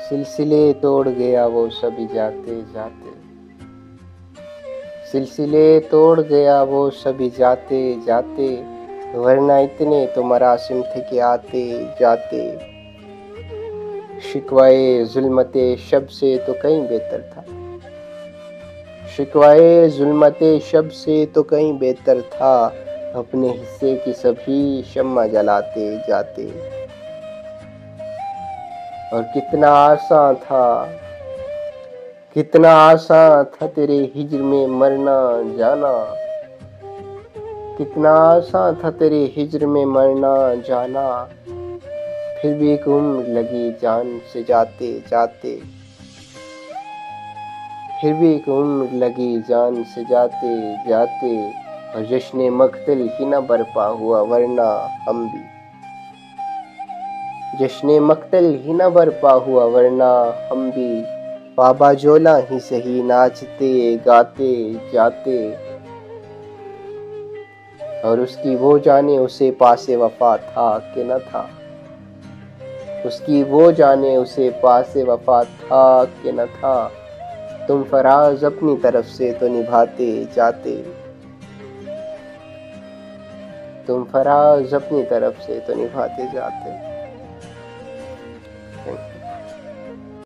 सिलसिले तोड़ गया वो सभी जाते जाते। सिलसिले तोड़ गया वो सभी जाते जाते, वरना इतने तो मरासिम थे कि आते जाते। शिकवाए जुल्मते शब से तो कहीं बेहतर था। शिकवाए जुल्मते शब से तो कहीं बेहतर था, अपने हिस्से की सभी शम्मा जलाते जाते। और कितना आसान था, कितना आसान था तेरे हिज्र में मरना जाना। कितना आसान था तेरे हिज्र में मरना जाना, फिर भी एक उम्र लगी जान से जाते जाते। फिर भी एक उम्र लगी जान से जाते जाते, और जश्न मक्तल ही न बरपा हुआ वरना हम भी। जश्न मक्तल ही न बरपा हुआ वरना हम भी, बाबा जोला ही सही नाचते गाते जाते। और उसकी वो जाने उसे पासे वफा था कि न था। उसकी वो जाने उसे पासे वफा था कि न था। तुम फराज अपनी तरफ से तो निभाते जाते। तुम फराज अपनी तरफ से तो निभाते जाते।